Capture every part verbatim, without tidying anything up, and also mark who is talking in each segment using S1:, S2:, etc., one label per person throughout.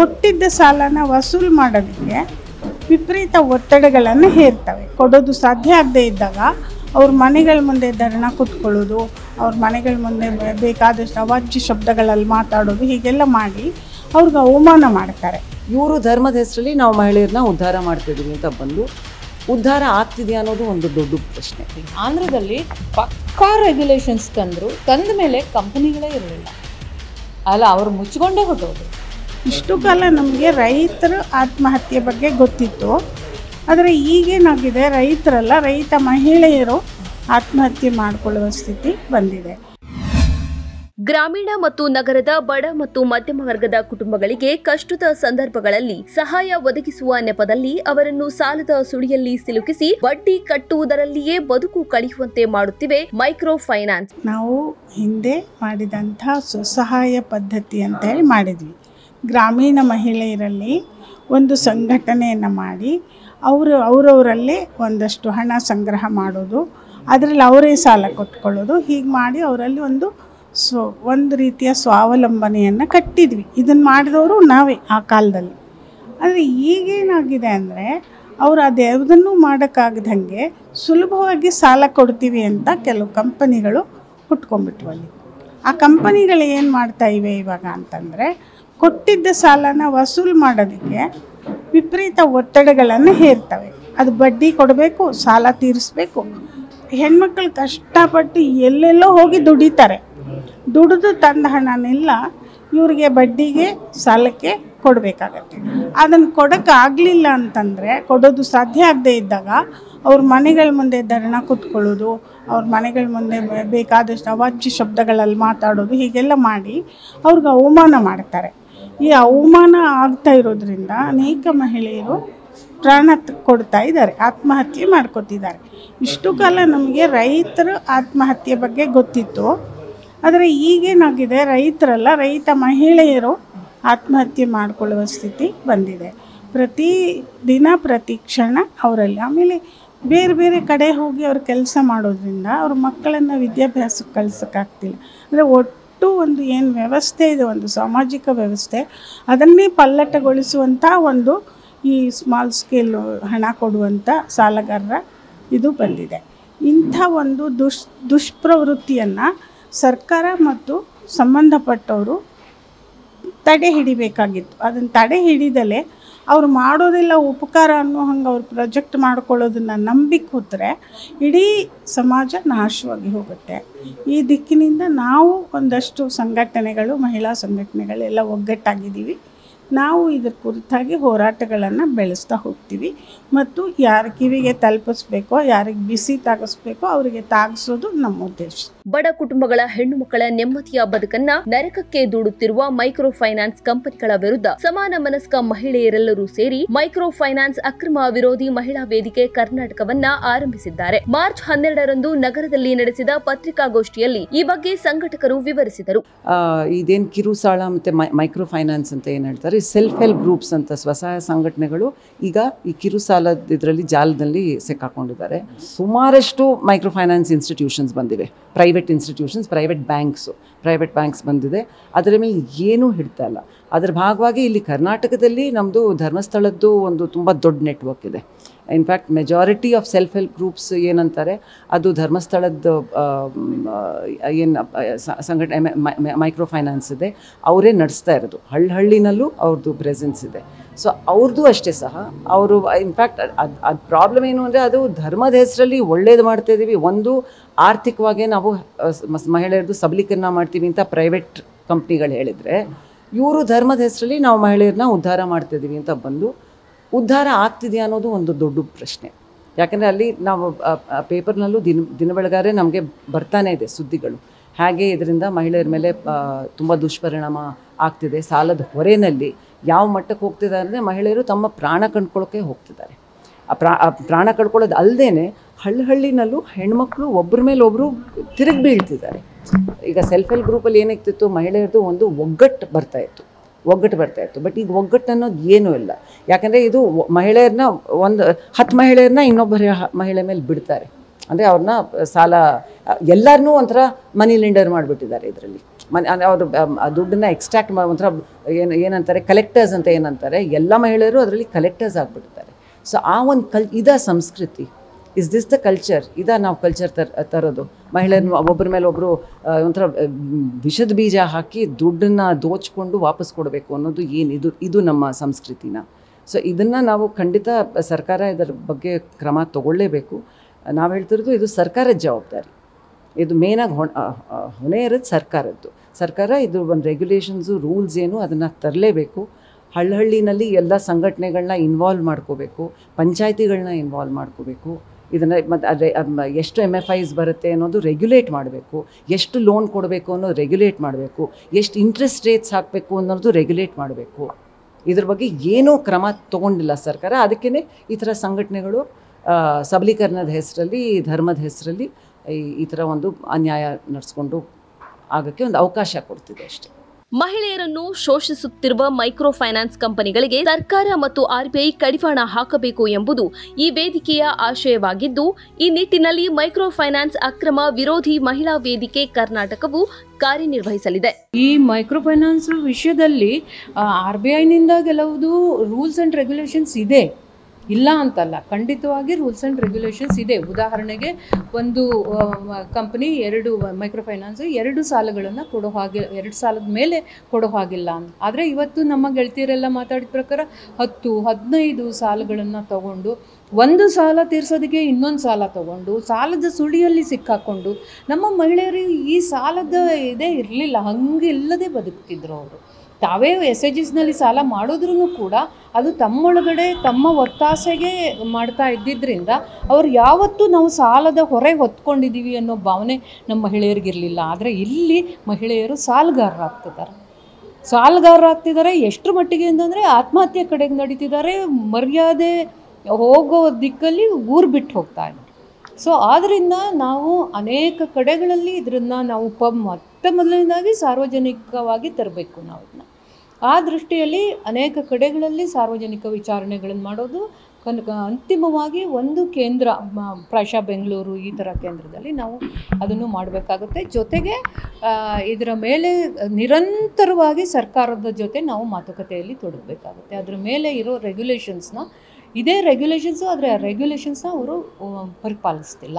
S1: ಕೊಟ್ಟಿದ್ದ ಸಾಲನ ವಸೂಲು ಮಾಡೋದಕ್ಕೆ ವಿಪರೀತ ಒತ್ತಡಗಳನ್ನು ಹೇರ್ತವೆ. ಕೊಡೋದು ಸಾಧ್ಯ ಆಗದೇ ಇದ್ದಾಗ ಅವ್ರ ಮನೆಗಳ ಮುಂದೆ ಧರಣ ಕೂತ್ಕೊಳ್ಳೋದು, ಅವ್ರ ಮನೆಗಳ ಮುಂದೆ ಬೇಕಾದಷ್ಟು ಅವಾಚ್ಯ ಶಬ್ದಗಳಲ್ಲಿ ಮಾತಾಡೋದು, ಹೀಗೆಲ್ಲ ಮಾಡಿ ಅವ್ರಿಗೆ ಅವಮಾನ ಮಾಡ್ತಾರೆ.
S2: ಇವರು ಧರ್ಮದ ಹೆಸರಲ್ಲಿ ನಾವು ಮಹಿಳೆಯರನ್ನ ಉದ್ಧಾರ ಮಾಡ್ತಿದ್ದೀವಿ ಅಂತ ಬಂದು ಉದ್ಧಾರ ಆಗ್ತಿದೆಯಾ ಅನ್ನೋದು ಒಂದು ದೊಡ್ಡ ಪ್ರಶ್ನೆ.
S3: ಆಂಧ್ರದಲ್ಲಿ ಪಕ್ಕಾ ರೆಗ್ಯುಲೇಷನ್ಸ್ ತಂದರು, ತಂದ ಮೇಲೆ ಕಂಪನಿಗಳೇ ಇರಲಿಲ್ಲ, ಅಲ್ಲ ಅವರು ಮುಚ್ಚಿಕೊಂಡೇ ಹೊಟ್ಟೋದು.
S1: ಇಷ್ಟು ಕಾಲ ನಮಗೆ ರೈತರ ಆತ್ಮಹತ್ಯೆ ಬಗ್ಗೆ ಗೊತ್ತಿತ್ತು, ಆದರೆ ಈಗೇನಾಗಿದೆ ರೈತರಲ್ಲ ರೈತ ಮಹಿಳೆಯರು ಆತ್ಮಹತ್ಯೆ ಮಾಡಿಕೊಳ್ಳುವ ಸ್ಥಿತಿ ಬಂದಿದೆ.
S4: ಗ್ರಾಮೀಣ ಮತ್ತು ನಗರದ ಬಡ ಮತ್ತು ಮಧ್ಯಮ ವರ್ಗದ ಕುಟುಂಬಗಳಿಗೆ ಕಷ್ಟದ ಸಂದರ್ಭಗಳಲ್ಲಿ ಸಹಾಯ ಒದಗಿಸುವ ನೆಪದಲ್ಲಿ ಅವರನ್ನು ಸಾಲದ ಸುಳಿಯಲ್ಲಿ ಸಿಲುಕಿಸಿ ಬಡ್ಡಿ ಕಟ್ಟುವುದರಲ್ಲಿಯೇ ಬದುಕು ಕಳೆಯುವಂತೆ ಮಾಡುತ್ತಿವೆ ಮೈಕ್ರೋ ಫೈನಾನ್ಸ್.
S1: ನಾವು ಹಿಂದೆ ಮಾಡಿದಂಥ ಸ್ವಸಹಾಯ ಪದ್ಧತಿ ಅಂತ ಹೇಳಿ ಮಾಡಿದ್ವಿ. ಗ್ರಾಮೀಣ ಮಹಿಳೆಯರಲ್ಲಿ ಒಂದು ಸಂಘಟನೆಯನ್ನು ಮಾಡಿ ಅವರು ಅವರವರಲ್ಲೇ ಒಂದಷ್ಟು ಹಣ ಸಂಗ್ರಹ ಮಾಡೋದು, ಅದರಲ್ಲಿ ಅವರೇ ಸಾಲ ಕೊಟ್ಕೊಳ್ಳೋದು, ಹೀಗೆ ಮಾಡಿ ಅವರಲ್ಲಿ ಒಂದು ಸ್ವ ಒಂದು ರೀತಿಯ ಸ್ವಾವಲಂಬನೆಯನ್ನು ಕಟ್ಟಿದ್ವಿ. ಇದನ್ನು ಮಾಡಿದವರು ನಾವೇ ಆ ಕಾಲದಲ್ಲಿ. ಆದರೆ ಈಗೇನಾಗಿದೆ ಅಂದರೆ ಅವರು ಅದ್ಯಾವುದನ್ನೂ ಮಾಡೋಕ್ಕಾಗದಂಗೆ ಸುಲಭವಾಗಿ ಸಾಲ ಕೊಡ್ತೀವಿ ಅಂತ ಕೆಲವು ಕಂಪನಿಗಳು ಹುಟ್ಕೊಂಡ್ಬಿಟ್ವಲ್ಲಿ. ಆ ಕಂಪನಿಗಳು ಏನು ಮಾಡ್ತಾ ಇವೆ ಇವಾಗ ಅಂತಂದರೆ ಕೊಟ್ಟಿದ್ದ ಸಾಲನ ವಸೂಲು ಮಾಡೋದಕ್ಕೆ ವಿಪರೀತ ಒತ್ತಡಗಳನ್ನು ಹೇರ್ತವೆ. ಅದು ಬಡ್ಡಿ ಕೊಡಬೇಕು, ಸಾಲ ತೀರಿಸ್ಬೇಕು. ಹೆಣ್ಮಕ್ಳು ಕಷ್ಟಪಟ್ಟು ಎಲ್ಲೆಲ್ಲೋ ಹೋಗಿ ದುಡಿತಾರೆ, ದುಡಿದು ತಂದ ಹಣನೆಲ್ಲ ಇವರಿಗೆ ಬಡ್ಡಿಗೆ ಸಾಲಕ್ಕೆ ಕೊಡಬೇಕಾಗತ್ತೆ. ಅದನ್ನು ಕೊಡೋಕ್ಕಾಗಲಿಲ್ಲ ಅಂತಂದರೆ, ಕೊಡೋದು ಸಾಧ್ಯ ಆಗದೇ ಇದ್ದಾಗ ಅವ್ರ ಮನೆಗಳ ಮುಂದೆ ಧರಣ ಕೂತ್ಕೊಳ್ಳೋದು, ಅವ್ರ ಮನೆಗಳ ಮುಂದೆ ಬೇಕಾದಷ್ಟು ಅವಾಚ್ಯ ಶಬ್ದಗಳಲ್ಲಿ ಮಾತಾಡೋದು, ಹೀಗೆಲ್ಲ ಮಾಡಿ ಅವ್ರಿಗೆ ಅವಮಾನ ಮಾಡ್ತಾರೆ. ಈ ಅವಮಾನ ಆಗ್ತಾ ಇರೋದ್ರಿಂದ ಅನೇಕ ಮಹಿಳೆಯರು ಪ್ರಾಣ ಕೊಡ್ತಾ ಇದ್ದಾರೆ, ಆತ್ಮಹತ್ಯೆ ಮಾಡ್ಕೊತಿದ್ದಾರೆ. ಇಷ್ಟು ಕಾಲ ನಮಗೆ ರೈತರ ಆತ್ಮಹತ್ಯೆ ಬಗ್ಗೆ ಗೊತ್ತಿತ್ತು, ಆದರೆ ಈಗೇನಾಗಿದೆ ರೈತರಲ್ಲ ರೈತ ಮಹಿಳೆಯರು ಆತ್ಮಹತ್ಯೆ ಮಾಡಿಕೊಳ್ಳುವ ಸ್ಥಿತಿ ಬಂದಿದೆ. ಪ್ರತಿ ದಿನ ಪ್ರತಿ ಕ್ಷಣ ಅವರಲ್ಲಿ. ಆಮೇಲೆ ಬೇರೆ ಬೇರೆ ಕಡೆ ಹೋಗಿ ಅವ್ರು ಕೆಲಸ ಮಾಡೋದ್ರಿಂದ ಅವ್ರ ಮಕ್ಕಳನ್ನು ವಿದ್ಯಾಭ್ಯಾಸಕ್ಕೆ ಕಳ್ಸೋಕ್ಕಾಗ್ತಿಲ್ಲ. ಅಂದರೆ ಒಟ್ಟು ಒಂದು ಏನು ವ್ಯವಸ್ಥೆ ಇದೆ, ಒಂದು ಸಾಮಾಜಿಕ ವ್ಯವಸ್ಥೆ, ಅದನ್ನೇ ಪಲ್ಲಟಗೊಳಿಸುವಂಥ ಒಂದು ಈ ಸ್ಮಾಲ್ ಸ್ಕೇಲ್ ಹಣ ಕೊಡುವಂಥ ಸಾಲಗಾರರ ಇದು ಬಂದಿದೆ. ಇಂಥ ಒಂದು ದುಷ್ ದುಷ್ಪ್ರವೃತ್ತಿಯನ್ನು ಸರ್ಕಾರ ಮತ್ತು ಸಂಬಂಧಪಟ್ಟವರು ತಡೆ ಹಿಡಿಬೇಕಾಗಿತ್ತು. ಅದನ್ನು ತಡೆ ಹಿಡಿದಲೇ ಅವ್ರು ಮಾಡೋದೆಲ್ಲ ಉಪಕಾರ ಅನ್ನೋ ಹಂಗೆ ಅವ್ರು ಪ್ರೊಜೆಕ್ಟ್ ಮಾಡ್ಕೊಳ್ಳೋದನ್ನು ನಂಬಿ ಕೂತ್ರೆ ಇಡೀ ಸಮಾಜ ನಾಶವಾಗಿ ಹೋಗುತ್ತೆ. ಈ ದಿಕ್ಕಿನಿಂದ ನಾವು ಒಂದಷ್ಟು ಸಂಘಟನೆಗಳು, ಮಹಿಳಾ ಸಂಘಟನೆಗಳೆಲ್ಲ ಒಗ್ಗಟ್ಟಾಗಿದ್ದೀವಿ. ನಾವು ಇದರ ಕುರಿತಾಗಿ ಹೋರಾಟಗಳನ್ನು ಬೆಳೆಸ್ತಾ ಹೋಗ್ತೀವಿ ಮತ್ತು ಯಾರ ಕಿವಿಗೆ ತಲುಪಿಸ್ಬೇಕೋ, ಯಾರಿಗೆ ಬಿಸಿ ತಾಗಿಸ್ಬೇಕೋ ಅವರಿಗೆ ತಾಗಿಸೋದು ನಮ್ಮ ಉದ್ದೇಶ.
S4: ಬಡ ಕುಟುಂಬಗಳ ಹೆಣ್ಣು ಮಕ್ಕಳ ನೆಮ್ಮದಿಯ ಬದುಕನ್ನ ನರಕಕ್ಕೆ ದೂಡುತ್ತಿರುವ ಮೈಕ್ರೋ ಫೈನಾನ್ಸ್ ಕಂಪನಿಗಳ ವಿರುದ್ಧ ಸಮಾನ ಮನಸ್ಕ ಮಹಿಳೆಯರೆಲ್ಲರೂ ಸೇರಿ ಮೈಕ್ರೋ ಫೈನಾನ್ಸ್ ಅಕ್ರಮ ವಿರೋಧಿ ಮಹಿಳಾ ವೇದಿಕೆ ಕರ್ನಾಟಕವನ್ನ ಆರಂಭಿಸಿದ್ದಾರೆ. ಮಾರ್ಚ್ ಹನ್ನೆರಡರಂದು ನಗರದಲ್ಲಿ ನಡೆಸಿದ ಪತ್ರಿಕಾಗೋಷ್ಠಿಯಲ್ಲಿ ಈ ಬಗ್ಗೆ ಸಂಘಟಕರು ವಿವರಿಸಿದರು.
S2: ಇದೇನು ಕಿರುಸಾಳ ಮತ್ತೆ ಮೈಕ್ರೋ ಫೈನಾನ್ಸ್ ಅಂತ ಏನು ಹೇಳ್ತಾರೆ, ಸೆಲ್ಫ್ ಹೆಲ್ಪ್ ಗ್ರೂಪ್ಸ್ ಅಂತ ಸ್ವಸಹಾಯ ಸಂಘಟನೆಗಳು ಈಗ ಈ ಕಿರುಸಾಲದ ಇದರಲ್ಲಿ ಜಾಲದಲ್ಲಿ ಸಿಕ್ಕಾಕೊಂಡಿದ್ದಾರೆ. ಸುಮಾರಷ್ಟು ಮೈಕ್ರೋ ಫೈನಾನ್ಸ್ ಇನ್ಸ್ಟಿಟ್ಯೂಷನ್ಸ್ ಬಂದಿವೆ, private institutions, private banks private banks ಬಂದಿದೆ. ಅದರ ಮೇಲೆ ಏನೂ ಹಿಡ್ತಾ ಇಲ್ಲ. ಅದರ ಭಾಗವಾಗಿ ಇಲ್ಲಿ ಕರ್ನಾಟಕದಲ್ಲಿ ನಮ್ಮದು ಧರ್ಮಸ್ಥಳದ್ದು ಒಂದು ತುಂಬ ದೊಡ್ಡ ನೆಟ್ವರ್ಕ್ ಇದೆ. In fact majority of self help groups ಏನಂತಾರೆ, ಅದು ಧರ್ಮಸ್ಥಳದ ಏನು ಸಂಘಟನೆ ಮೈಕ್ರೋ ಫೈನಾನ್ಸ್ ಇದೆ, ಅವರೇ ನಡೆಸ್ತಾ ಇರೋದು. ಹಳ್ಳಿ ಹಳ್ಳಿನಲ್ಲೂ ಅವ್ರದ್ದು ಪ್ರೆಸೆನ್ಸ್ ಇದೆ. ಸೊ ಅವ್ರದ್ದು ಅಷ್ಟೇ ಸಹ ಅವರು ಇನ್ಫ್ಯಾಕ್ಟ್ ಅದು ಅದು ಪ್ರಾಬ್ಲಮ್ ಏನು ಅಂದರೆ, ಅದು ಧರ್ಮದ ಹೆಸರಲ್ಲಿ ಒಳ್ಳೇದು ಮಾಡ್ತಾಯಿದ್ದೀವಿ, ಒಂದು ಆರ್ಥಿಕವಾಗಿ ನಾವು ಮಹಿಳೆಯರದ್ದು ಸಬಲೀಕರಣ ಮಾಡ್ತೀವಿ ಅಂತ ಪ್ರೈವೇಟ್ ಕಂಪ್ನಿಗಳು ಹೇಳಿದರೆ, ಇವರು ಧರ್ಮದ ಹೆಸರಲ್ಲಿ ನಾವು ಮಹಿಳೆಯರನ್ನ ಉದ್ಧಾರ ಮಾಡ್ತಾಯಿದ್ದೀವಿ ಅಂತ ಬಂದು ಉದ್ಧಾರ ಆಗ್ತಿದೆಯಾ ಅನ್ನೋದು ಒಂದು ದೊಡ್ಡ ಪ್ರಶ್ನೆ. ಯಾಕಂದರೆ ಅಲ್ಲಿ ನಾವು ಪೇಪರ್ನಲ್ಲೂ ದಿನ ದಿನ ಬೆಳಗಾರೆ ನಮಗೆ ಬರ್ತಾನೆ ಇದೆ ಸುದ್ದಿಗಳು, ಹಾಗೆ ಇದರಿಂದ ಮಹಿಳೆಯರ ಮೇಲೆ ತುಂಬ ದುಷ್ಪರಿಣಾಮ ಆಗ್ತಿದೆ. ಸಾಲದ ಹೊರೆಯಲ್ಲಿ ಯಾವ ಮಟ್ಟಕ್ಕೆ ಹೋಗ್ತಿದ್ದಾರೆ ಅಂದರೆ, ಮಹಿಳೆಯರು ತಮ್ಮ ಪ್ರಾಣ ಕಂಡ್ಕೊಳ್ಳೋಕ್ಕೆ ಹೋಗ್ತಿದ್ದಾರೆ. ಆ ಪ್ರಾ ಪ್ರಾಣ ಕಳ್ಕೊಳ್ಳೋದು ಅಲ್ಲದೇ ಹಳ್ಳಿ ಹಳ್ಳಿನಲ್ಲೂ ಹೆಣ್ಮಕ್ಳು ಒಬ್ಬರ ಮೇಲೆ ಒಬ್ಬರು ತಿರುಗಿ ಬೀಳ್ತಿದ್ದಾರೆ. ಈಗ ಸೆಲ್ಫ್ ಹೆಲ್ಪ್ ಗ್ರೂಪಲ್ಲಿ ಏನಾಗ್ತಿತ್ತು, ಮಹಿಳೆಯರದು ಒಂದು ಒಗ್ಗಟ್ಟು ಬರ್ತಾಯಿತ್ತು ಒಗ್ಗಟ್ಟು ಬರ್ತಾಯಿತ್ತು ಬಟ್ ಈಗ ಒಗ್ಗಟ್ಟು ಅನ್ನೋದು ಏನೂ ಇಲ್ಲ. ಯಾಕಂದರೆ ಇದು ಮಹಿಳೆಯರನ್ನ ಒಂದು ಹತ್ತು ಮಹಿಳೆಯರನ್ನ ಇನ್ನೊಬ್ಬರ ಮಹಿಳೆ ಮೇಲೆ ಬಿಡ್ತಾರೆ. ಅಂದರೆ ಅವ್ರನ್ನ ಸಾಲ ಎಲ್ಲರನ್ನೂ ಒಂಥರ ಮನಿ ಲೆಂಡರ್ ಮಾಡಿಬಿಟ್ಟಿದ್ದಾರೆ ಇದರಲ್ಲಿ. ಮನೆ ಅವರು ದುಡ್ಡನ್ನ ಎಕ್ಸ್ಟ್ರಾಕ್ಟ್ ಮಾಡಿ ಒಂಥರ ಏನು ಏನಂತಾರೆ ಕಲೆಕ್ಟರ್ಸ್ ಅಂತ ಏನಂತಾರೆ, ಎಲ್ಲ ಮಹಿಳೆಯರು ಅದರಲ್ಲಿ ಕಲೆಕ್ಟರ್ಸ್ ಆಗಿಬಿಡ್ತಾರೆ. ಸೊ ಆ ಒಂದು ಕಲ್ ಇದ ಸಂಸ್ಕೃತಿ, ಇಸ್ ದಿಸ್ ದ ಕಲ್ಚರ್, ಇದಾ ನಾವು ಕಲ್ಚರ್ ತರ ತರೋದು. ಮಹಿಳೆಯರು ಒಬ್ಬರ ಮೇಲೆ ಒಬ್ಬರು ಒಂಥರ ವಿಷದ ಬೀಜ ಹಾಕಿ ದುಡ್ಡನ್ನು ದೋಚ್ಕೊಂಡು ವಾಪಸ್ ಕೊಡಬೇಕು ಅನ್ನೋದು ಏನು, ಇದು ಇದು ನಮ್ಮ ಸಂಸ್ಕೃತಿನ. ಸೊ ಇದನ್ನು ನಾವು ಖಂಡಿತ ಸರ್ಕಾರ ಇದರ ಬಗ್ಗೆ ಕ್ರಮ ತಗೊಳ್ಳೇಬೇಕು. ನಾವು ಹೇಳ್ತಿರೋದು ಇದು ಸರ್ಕಾರದ ಜವಾಬ್ದಾರಿ, ಇದು ಮೇನಾಗಿ ಹೊಣೆ ಹೊಣೆ ಇರೋದು ಸರ್ಕಾರದ್ದು. ಸರ್ಕಾರ ಇದು ಒಂದು ರೆಗ್ಯುಲೇಷನ್ಸು ರೂಲ್ಸ್ ಏನು ಅದನ್ನು ತರಲೇಬೇಕು. ಹಳ್ಳಿನಲ್ಲಿ ಎಲ್ಲ ಸಂಘಟನೆಗಳನ್ನ ಇನ್ವಾಲ್ವ್ ಮಾಡ್ಕೋಬೇಕು, ಪಂಚಾಯತಿಗಳನ್ನ ಇನ್ವಾಲ್ವ್ ಮಾಡ್ಕೋಬೇಕು. ಇದನ್ನು ಮತ್ತು ಅದೇ ಎಷ್ಟು ಎಮ್ ಎಫ್ ಐಸ್ ಬರುತ್ತೆ ಅನ್ನೋದು ರೆಗ್ಯುಲೇಟ್ ಮಾಡಬೇಕು, ಎಷ್ಟು ಲೋನ್ ಕೊಡಬೇಕು ಅನ್ನೋದು ರೆಗ್ಯುಲೇಟ್ ಮಾಡಬೇಕು, ಎಷ್ಟು ಇಂಟ್ರೆಸ್ಟ್ ರೇಟ್ಸ್ ಹಾಕಬೇಕು ಅನ್ನೋದು ರೆಗ್ಯುಲೇಟ್ ಮಾಡಬೇಕು. ಇದ್ರ ಬಗ್ಗೆ ಏನೂ ಕ್ರಮ ತೊಗೊಂಡಿಲ್ಲ ಸರ್ಕಾರ. ಅದಕ್ಕೇ ಈ ಥರ ಸಂಘಟನೆಗಳು ಸಬಲೀಕರಣದ ಹೆಸರಲ್ಲಿ, ಧರ್ಮದ ಹೆಸರಲ್ಲಿ ಈ ಥರ ಒಂದು ಅನ್ಯಾಯ ನಡೆಸ್ಕೊಂಡು ಆಗೋಕ್ಕೆ ಒಂದು ಅವಕಾಶ ಕೊಡ್ತಿದೆ ಅಷ್ಟೇ.
S4: ಮಹಿಳೆಯರನ್ನು ಶೋಷಿಸುತ್ತಿರುವ ಮೈಕ್ರೋ ಫೈನಾನ್ಸ್ ಕಂಪನಿಗಳಿಗೆ ಸರ್ಕಾರ ಮತ್ತು ಆರ್ಬಿಐ ಕಡಿವಾಣ ಹಾಕಬೇಕು ಎಂಬುದು ಈ ವೇದಿಕೆಯ ಆಶಯವಾಗಿದ್ದು, ಈ ನಿಟ್ಟಿನಲ್ಲಿ ಮೈಕ್ರೋ ಫೈನಾನ್ಸ್ ಅಕ್ರಮ ವಿರೋಧಿ ಮಹಿಳಾ ವೇದಿಕೆ ಕರ್ನಾಟಕವು ಕಾರ್ಯನಿರ್ವಹಿಸಲಿದೆ.
S3: ಈ ಮೈಕ್ರೋ ಫೈನಾನ್ಸ್ ವಿಷಯದಲ್ಲಿ ಆರ್ ಬಿ ಐನಿಂದ ಕೆಲವುದು ರೂಲ್ಸ್ ಆ್ಯಂಡ್ ರೆಗ್ಯುಲೇಷನ್ಸ್ ಇದೆ, ಇಲ್ಲ ಅಂತಲ್ಲ, ಖಂಡಿತವಾಗಿ ರೂಲ್ಸ್ ಆ್ಯಂಡ್ ರೆಗ್ಯುಲೇಷನ್ಸ್ ಇದೆ. ಉದಾಹರಣೆಗೆ ಒಂದು ಕಂಪನಿ ಎರಡು ಮೈಕ್ರೋ ಫೈನಾನ್ಸು ಎರಡು ಸಾಲಗಳನ್ನು ಕೊಡೋ ಹಾಗೆ, ಎರಡು ಸಾಲದ ಮೇಲೆ ಕೊಡೋ ಹಾಗಿಲ್ಲ ಅಂತ. ಆದರೆ ಇವತ್ತು ನಮ್ಮ ಗೆಳತಿಯರೆಲ್ಲ ಮಾತಾಡಿದ ಪ್ರಕಾರ ಹತ್ತು ಹದಿನೈದು ಸಾಲಗಳನ್ನು ತಗೊಂಡು ಒಂದು ಸಾಲ ತೀರ್ಸೋದಕ್ಕೆ ಇನ್ನೊಂದು ಸಾಲ ತಗೊಂಡು ಸಾಲದ ಸುಳಿಯಲ್ಲಿ ಸಿಕ್ಕಾಕೊಂಡು ನಮ್ಮ ಮಹಿಳೆಯರು ಈ ಸಾಲದ ಇದೇ ಇರಲಿಲ್ಲ, ಹಂಗೆ ಇಲ್ಲದೆ ಬದುಕ್ತಿದ್ರು ಅವರು. ತಾವೇ ಎಸ್ ಎ ಜಿಸ್ನಲ್ಲಿ ಸಾಲ ಮಾಡಿದ್ರೂ ಕೂಡ ಅದು ತಮ್ಮೊಳಗಡೆ ತಮ್ಮ ಒತ್ತಾಸೆಗೆ ಮಾಡ್ತಾ ಇದ್ದಿದ್ದರಿಂದ ಅವ್ರು ಯಾವತ್ತೂ ನಾವು ಸಾಲದ ಹೊರೆ ಹೊತ್ಕೊಂಡಿದ್ದೀವಿ ಅನ್ನೋ ಭಾವನೆ ನಮ್ಮ ಮಹಿಳೆಯರಿಗಿರಲಿಲ್ಲ. ಆದರೆ ಇಲ್ಲಿ ಮಹಿಳೆಯರು ಸಾಲಗಾರರಾಗ್ತಿದ್ದಾರೆ ಸಾಲಗಾರರಾಗ್ತಿದ್ದಾರೆ ಎಷ್ಟರ ಮಟ್ಟಿಗೆ ಅಂತಂದರೆ ಆತ್ಮಹತ್ಯೆ ಕಡೆಗೆ ನಡೀತಿದ್ದಾರೆ, ಮರ್ಯಾದೆ ಹೋಗೋ ದಿಕ್ಕಲ್ಲಿ ಊರು ಬಿಟ್ಟು ಹೋಗ್ತಾ ಇದ್ದಾರೆ. ಸೊ ಆದ್ದರಿಂದ ನಾವು ಅನೇಕ ಕಡೆಗಳಲ್ಲಿ ಇದನ್ನು ನಾವು ಪ ಮೊತ್ತ ಮೊದಲನೇದಾಗಿ ಸಾರ್ವಜನಿಕವಾಗಿ ತರಬೇಕು. ನಾವು ಇದನ್ನ ಆ ದೃಷ್ಟಿಯಲ್ಲಿ ಅನೇಕ ಕಡೆಗಳಲ್ಲಿ ಸಾರ್ವಜನಿಕ ವಿಚಾರಣೆಗಳನ್ನು ಮಾಡೋದು, ಕನಕ ಅಂತಿಮವಾಗಿ ಒಂದು ಕೇಂದ್ರ ಪ್ರಾಯಶಃ ಬೆಂಗಳೂರು ಈ ಥರ ಕೇಂದ್ರದಲ್ಲಿ ನಾವು ಅದನ್ನು ಮಾಡಬೇಕಾಗುತ್ತೆ. ಜೊತೆಗೆ ಇದರ ಮೇಲೆ ನಿರಂತರವಾಗಿ ಸರ್ಕಾರದ ಜೊತೆ ನಾವು ಮಾತುಕತೆಯಲ್ಲಿ ತೊಡಗಬೇಕಾಗುತ್ತೆ. ಅದರ ಮೇಲೆ ಇರೋ ರೆಗ್ಯುಲೇಷನ್ಸ್ನ ಇದೇ ರೆಗ್ಯುಲೇಷನ್ಸು, ಆದರೆ ಆ ರೆಗ್ಯುಲೇಷನ್ಸ್ನ ಅವರು ಪರಿಪಾಲಿಸ್ತಿಲ್ಲ.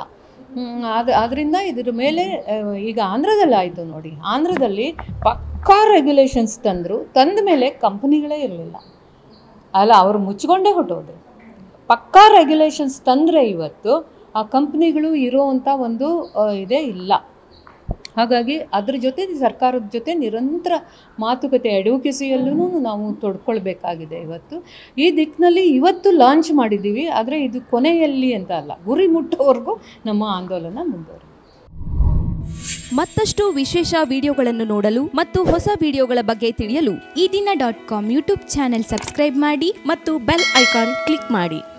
S3: ಅದು ಅದರಿಂದ ಇದರ ಮೇಲೆ ಈಗ ಆಂಧ್ರದಲ್ಲಿ ಆಯಿತು ನೋಡಿ, ಆಂಧ್ರದಲ್ಲಿ ಪಕ್ಕಾ ರೆಗ್ಯುಲೇಷನ್ಸ್ ತಂದರು, ತಂದ ಮೇಲೆ ಕಂಪ್ನಿಗಳೇ ಇರಲಿಲ್ಲ, ಅಲ್ಲ ಅವರು ಮುಚ್ಚಿಕೊಂಡೇ ಹೊಟ್ಟೋದ್ರು. ಪಕ್ಕಾ ರೆಗ್ಯುಲೇಷನ್ಸ್ ತಂದರೆ ಇವತ್ತು ಆ ಕಂಪ್ನಿಗಳು ಇರೋವಂಥ ಒಂದು ಇದೇ ಇಲ್ಲ. ಹಾಗಾಗಿ ಅದ್ರ ಜೊತೆ ಸರ್ಕಾರದ ಜೊತೆ ನಿರಂತರ ಮಾತುಕತೆ ಅಡ್ವೊಕಸಿಯಲ್ಲೂ ನಾವು ತೊಡ್ಕೊಳ್ಬೇಕಾಗಿದೆ. ಇವತ್ತು ಈ ದಿಕ್ಕಿನಲ್ಲಿ ಇವತ್ತು ಲಾಂಚ್ ಮಾಡಿದ್ದೀವಿ, ಆದರೆ ಇದು ಕೊನೆಯಲ್ಲಿ ಅಂತ ಅಲ್ಲ, ಗುರಿ ಮುಟ್ಟೋವರೆಗೂ ನಮ್ಮ ಆಂದೋಲನ ಮುಂದುವರಿಯುತ್ತೆ.
S4: ಮತ್ತಷ್ಟು ವಿಶೇಷ ವಿಡಿಯೋಗಳನ್ನು ನೋಡಲು ಮತ್ತು ಹೊಸ ವಿಡಿಯೋಗಳ ಬಗ್ಗೆ ತಿಳಿಯಲು
S5: ಈ ದಿನ dot com YouTube channel subscribe ಮಾಡಿ ಮತ್ತು ಬೆಲ್ ಐಕಾನ್ ಕ್ಲಿಕ್ ಮಾಡಿ.